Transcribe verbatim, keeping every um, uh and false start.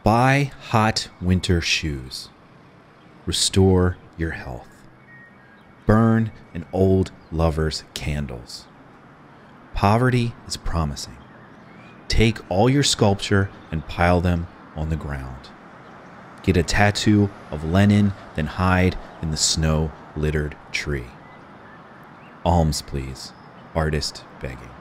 Buy hot winter shoes. Restore your health. Burn an old lover's candles. Poverty is promising. Take all your sculpture and pile them on the ground. Get a tattoo of Lenin, then hide in the snow-littered tree. Alms, please. Artist begging.